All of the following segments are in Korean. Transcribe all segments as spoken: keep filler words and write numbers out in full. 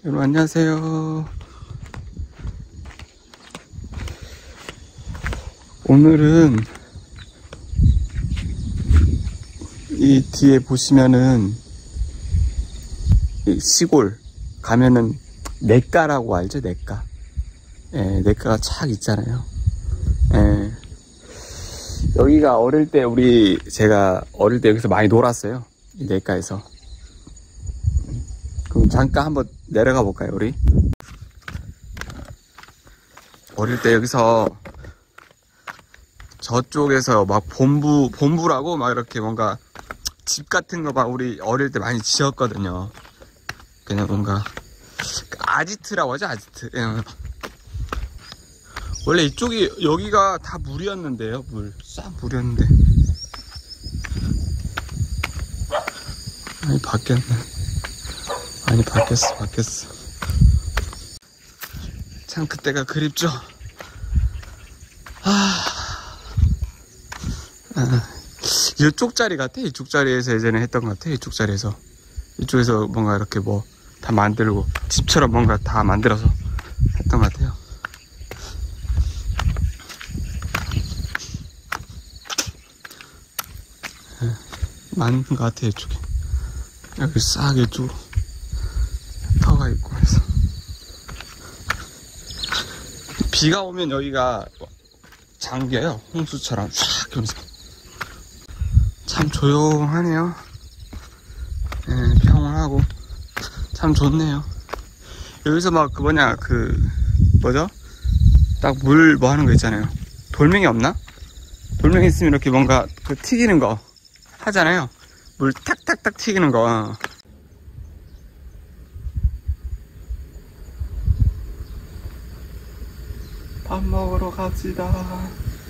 여러분 안녕하세요. 오늘은 이 뒤에 보시면은 이 시골 가면은 냇가라고 알죠? 냇가. 예, 냇가가 착 있잖아요. 예. 여기가 어릴 때 우리 제가 어릴 때 여기서 많이 놀았어요. 이 냇가에서. 그럼 잠깐 한번 내려가 볼까요, 우리? 어릴 때 여기서 저쪽에서 막 본부, 본부라고 막 이렇게 뭔가 집 같은 거 막 우리 어릴 때 많이 지었거든요. 그냥 뭔가 아지트라고 하죠, 아지트. 예. 원래 이쪽이, 여기가 다 물이었는데요, 물. 싹 물이었는데. 많이 바뀌었네. 많이 바뀌었어, 바뀌었어. 참, 그때가 그립죠? 아. 아. 이쪽 자리 같아. 이쪽 자리에서 예전에 했던 것 같아. 이쪽 자리에서. 이쪽에서 뭔가 이렇게 뭐 다 만들고, 집처럼 뭔가 다 만들어서 했던 것 같아요. 많은 것 같아, 이쪽에. 여기 싹 이쪽으로 터가 있고 해서. 비가 오면 여기가 잠겨요. 홍수처럼 쫙 이러면서. 참 조용하네요. 네, 평온하고 참 좋네요. 여기서 막 그 뭐냐 그 뭐죠? 딱 물 뭐 하는 거 있잖아요. 돌멩이 없나? 돌멩이 있으면 이렇게 뭔가 그 튀기는 거 하잖아요. 물 탁탁탁 튀기는 거. 밥 먹으러 갑시다.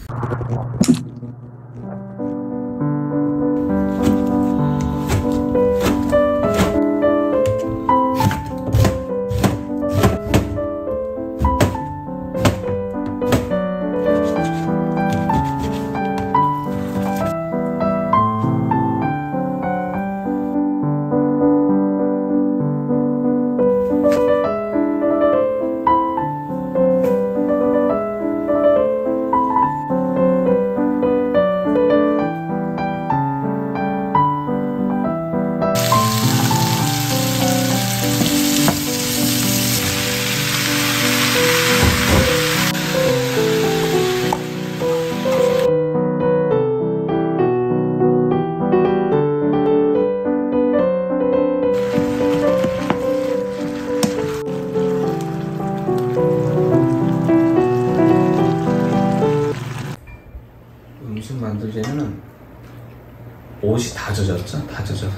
음식 만들기에는 옷이 다 젖었죠? 다 젖어서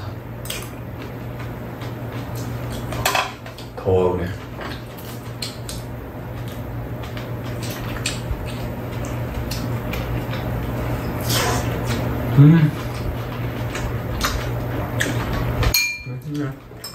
더워 그래. 음. 맛있네.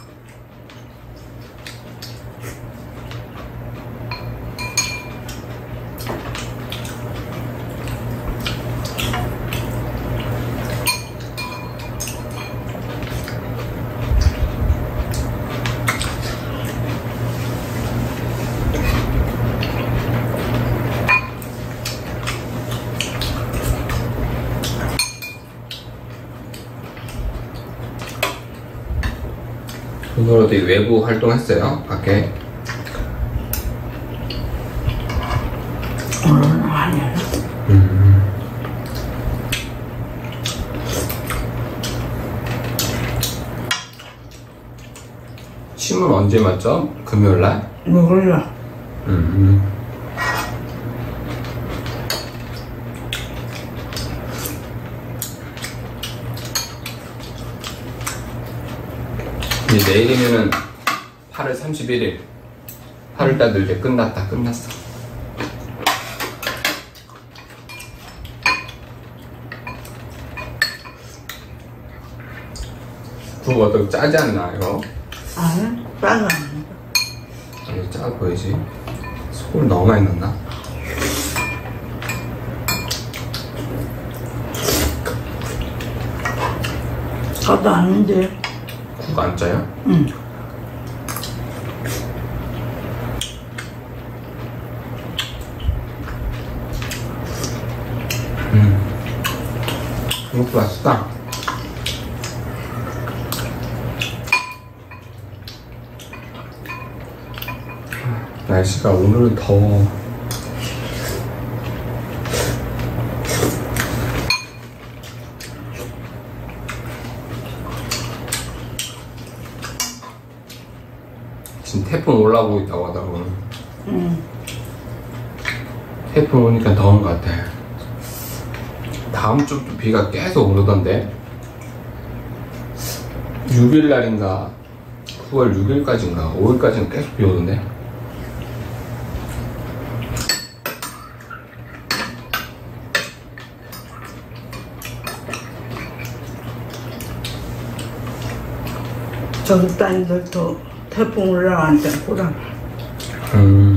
오늘 어디 외부 활동했어요? 밖에? 오늘은 아니에요. 음. 침은 언제 맞죠? 금요일날? 몰라. 음. 이제 내일이면은 팔월 삼십일일. 팔월달도 이제 끝났다, 끝났어. 그거 어떻게 짜지 않나, 이거? 아니, 짜가 이거 짜 보이지? 소금 너무 많이 넣나? 저도 아닌데. 국 안 짜요? 응. 이렇게 맛있다. 날씨가 오늘은 더워. 지금 태풍 올라오고 있다고 하더라고. 응. 태풍 오니까 더운 것 같아. 다음 주도 비가 계속 오르던데. 육 일 날인가 구월 육 일까지인가 오 일까지는 계속 비 오던데. 저기 딸들도 태풍 올라왔는데 보라. 음.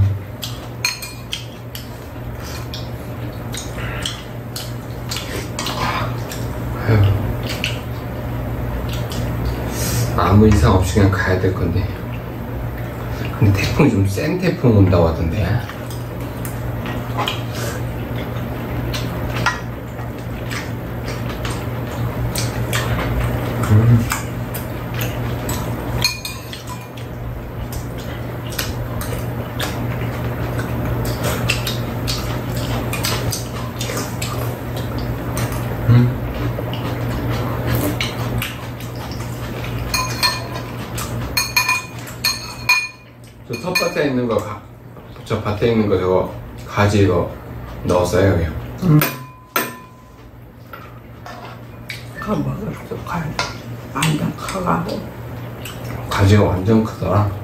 아휴. 아무 이상 없이 그냥 가야 될 건데. 근데 태풍이 좀 센 태풍 온다고 하던데. 음. 음. 저 텃밭에 있는 거, 가, 저 밭에 있는 거 저거 가지 이거 넣었어요 여기. 응. 가 먹었어. 가 완전 커가고. 가지가 완전 크더라.